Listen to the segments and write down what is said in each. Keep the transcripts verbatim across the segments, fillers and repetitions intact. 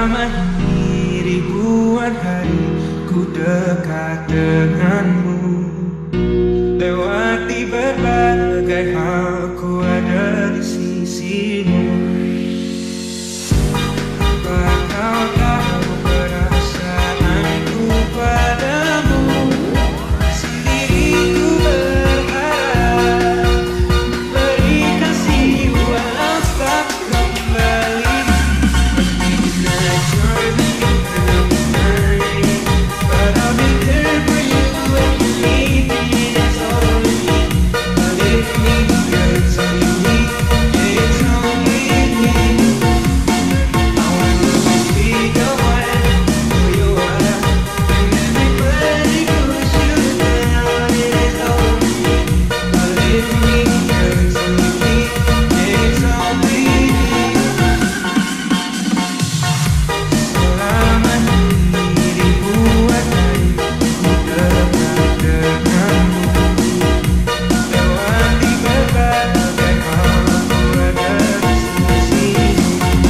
Selama ini ribuan hari ku dekat denganmu, lewati berbagai hal ku ada di sisimu. Apa kau tahu perasaanku padamu? Sendiri ku berharap beri kasih walau tak kembali. But I'll be there for you when you need me. That's all I need. But if me, girl, it's all you need. Yeah, it's only me. I wanna always be the one who you are, and everybody could shoot down. It's all me. But if me, girl, it's only me. Yeah, it's only me. Selama ini ribuan hari ku dekat denganmu, lewati berbagai hal ku ada di sisimu.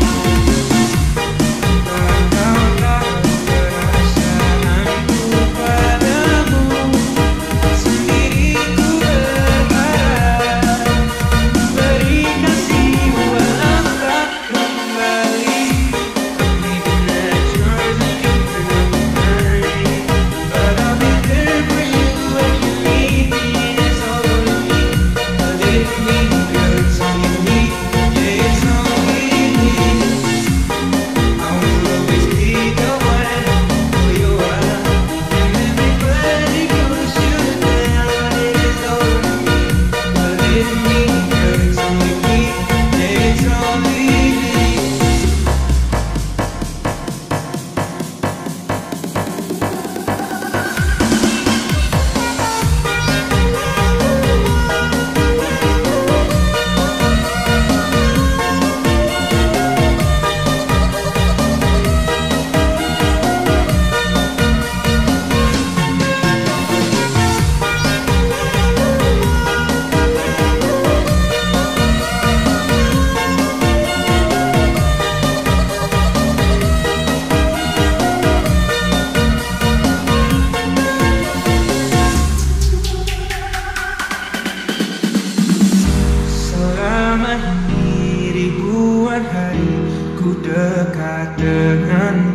Tak kau tahu perasaanku padamu, sendiri ku berharap beri kasih walau tak kembali. But I'll be there for you when you need me. That's all I need. But if me, girl, it's all you need. Yeah, it's only me. I will always be the one who you are, and everybody could shoot down. It's all me. But if me, girl, it's only me. Yeah, it's only me. Selama ini ribuan hari ku dekat denganmu,